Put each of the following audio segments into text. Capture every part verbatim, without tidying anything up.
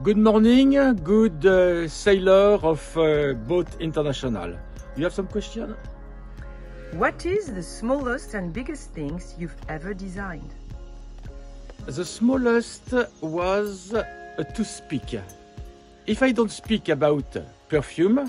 Good morning, good uh, sailor of uh, Boat International. You have some question? What is the smallest and biggest things you've ever designed? The smallest was a toothpick. If I don't speak about perfume,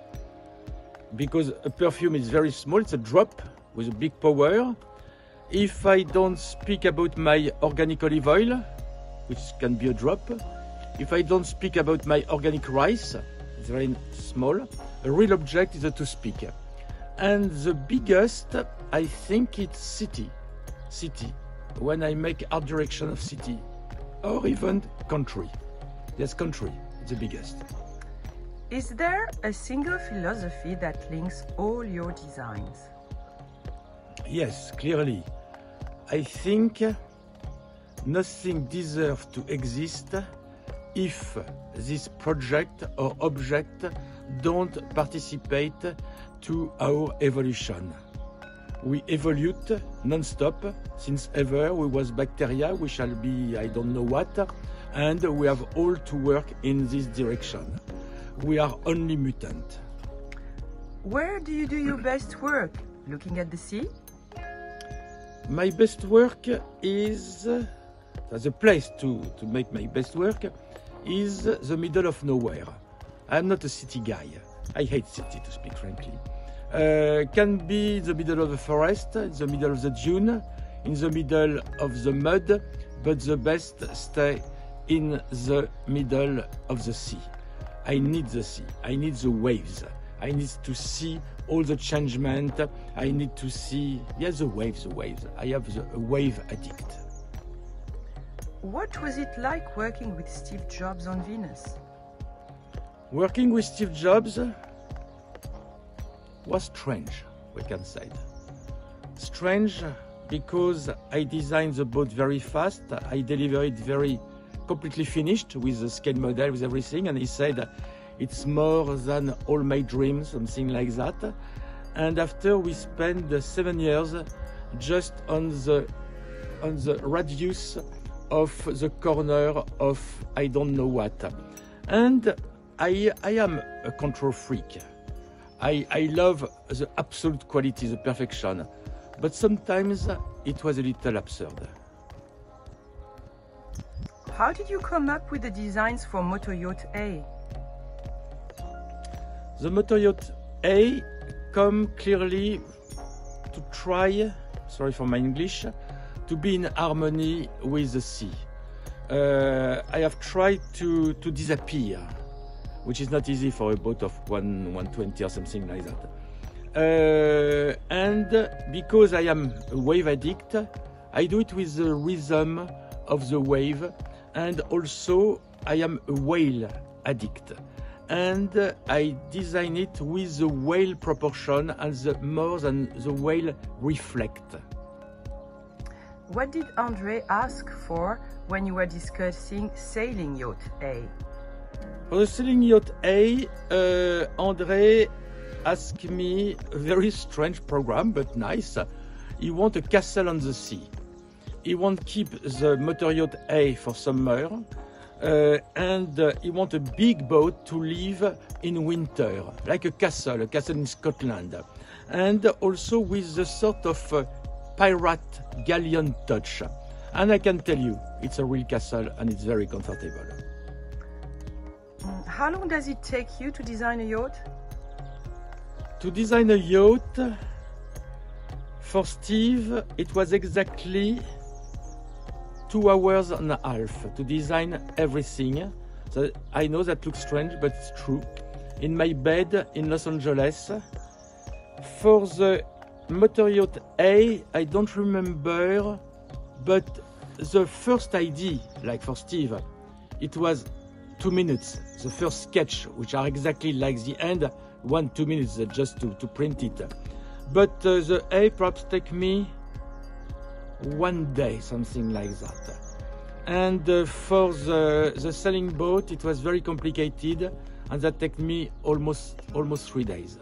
because a perfume is very small, it's a drop with a big power. If I don't speak about my organic olive oil, which can be a drop. If I don't speak about my organic rice, it's very small. A real object is a toothpick. And the biggest, I think it's city. City. When I make art direction of city. Or even country. Yes, country. It's the biggest. Is there a single philosophy that links all your designs? Yes, clearly. I think nothing deserves to exist if this project or object don't participate to our evolution. We evolve non-stop, since ever we was bacteria, we shall be I don't know what, and we have all to work in this direction. We are only mutant. Where do you do your best work? Looking at the sea? My best work is, uh, the place to, to make my best work is the middle of nowhere. I'm not a city guy. I hate city, to speak frankly. Uh, can be the middle of the forest, in the middle of the dune, in the middle of the mud, but the best stay in the middle of the sea. I need the sea. I need the waves. I need to see all the changement. I need to see, yes, the waves, the waves. I have the a wave addict. What was it like working with Steve Jobs on Venus? Working with Steve Jobs was strange, we can say. Strange because I designed the boat very fast. I delivered it very completely finished with the scale model, with everything, and he said it's more than all my dreams, something like that. And after we spent seven years just on the on the radius of the corner of I don't know what. And I I am a control freak. I, I love the absolute quality, the perfection. But sometimes it was a little absurd. How did you come up with the designs for Motor Yacht A? The Motor Yacht A come clearly to try, sorry for my English, to be in harmony with the sea. Uh, I have tried to, to disappear, which is not easy for a boat of one, one twenty or something like that. Uh, and because I am a wave addict, I do it with the rhythm of the wave, and also I am a whale addict. And uh, I design it with the whale proportion and the more than the whale reflect. What did André ask for when you were discussing Sailing Yacht A? For the Sailing Yacht A, uh, André asked me a very strange program, but nice. He wants a castle on the sea. He wants to keep the Motor Yacht A for summer, uh, and uh, he wants a big boat to live in winter, like a castle, a castle in Scotland, and also with the sort of uh, pirate galleon touch. And I can tell you, it's a real castle and it's very comfortable. How long does it take you to design a yacht? To design a yacht, for Steve, it was exactly two hours and a half to design everything. So I know that looks strange, but it's true. In my bed in Los Angeles. For the Motor Yacht A, I don't remember, but the first idea, like for Steve, it was two minutes. The first sketch, which are exactly like the end, one, two minutes just to, to print it. But uh, the A perhaps take me one day, something like that. And uh, for the, the sailing boat, it was very complicated, and that took me almost, almost three days.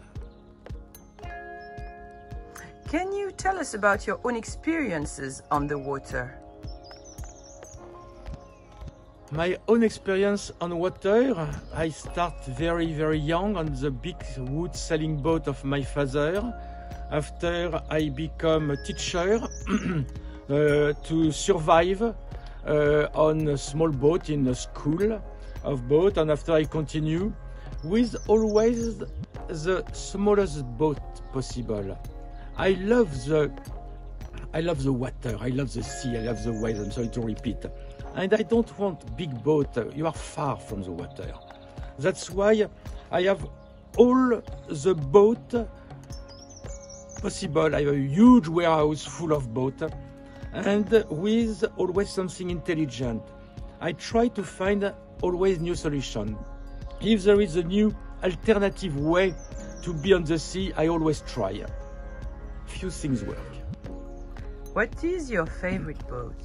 Can you tell us about your own experiences on the water? My own experience on water, I start very, very young on the big wood sailing boat of my father. After I become a teacher uh, to survive uh, on a small boat in a school of boat, and after I continue with always the smallest boat possible. I love the I love the water, I love the sea, I love the waves, I'm sorry to repeat. And I don't want big boat, you are far from the water. That's why I have all the boat possible. I have a huge warehouse full of boat and with always something intelligent. I try to find always new solution. If there is a new alternative way to be on the sea, I always try. Few things work. What is your favorite boat?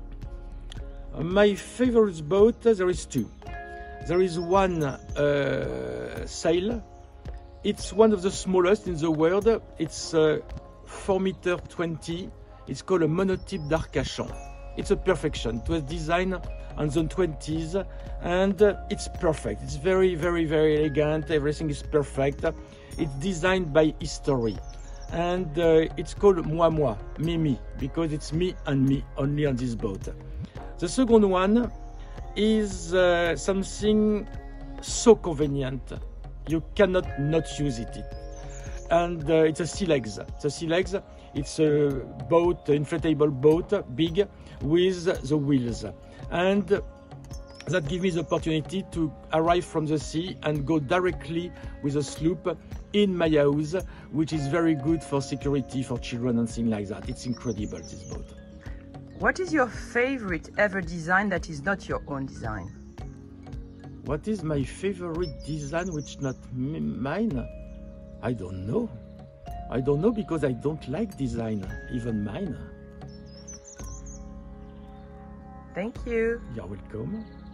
My favorite boat, there is two. There is one uh, sail. It's one of the smallest in the world. It's uh, four meter twenty. It's called a monotype d'Arcachon. It's a perfection. It was designed on the twenties and uh, it's perfect. It's very, very, very elegant. Everything is perfect. It's designed by history. And uh, it's called Moi Moi, Me Me, because it's me and me only on this boat. The second one is uh, something so convenient, you cannot not use it. And uh, it's a Sea Legs. The Sea Legs, it's a boat, inflatable boat, big, with the wheels. And that gives me the opportunity to arrive from the sea and go directly with a sloop in my house, which is very good for security for children and things like that. It's incredible, this boat. What is your favorite ever design that is not your own design? What is my favorite design which not mine? I don't know. I don't know because I don't like design, even mine. Thank you. You're welcome.